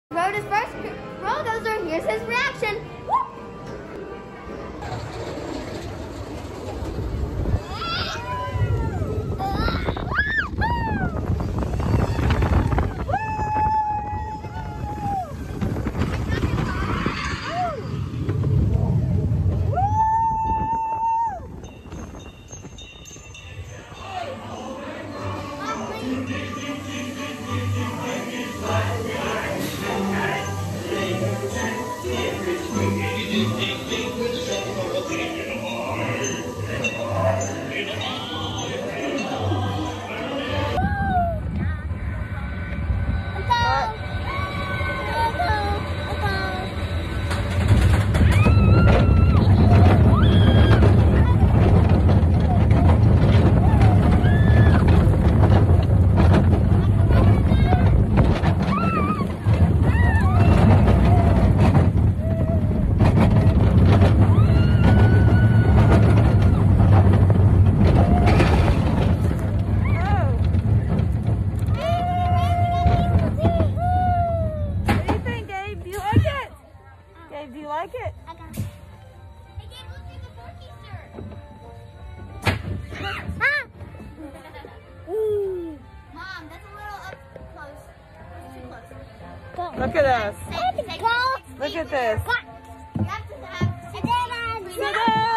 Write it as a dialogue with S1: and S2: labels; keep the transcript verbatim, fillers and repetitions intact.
S1: Rode his first bulldozer. Here's his reaction. Woo!
S2: Gabe, do you like it?
S1: I got it. Hey, Gabe, let's take a four-keister. Mom, that's a little up close. That's too close.
S2: Look at us.
S1: Six, six, six, six,
S2: Look at this.
S1: You have to have six,
S2: Sit down.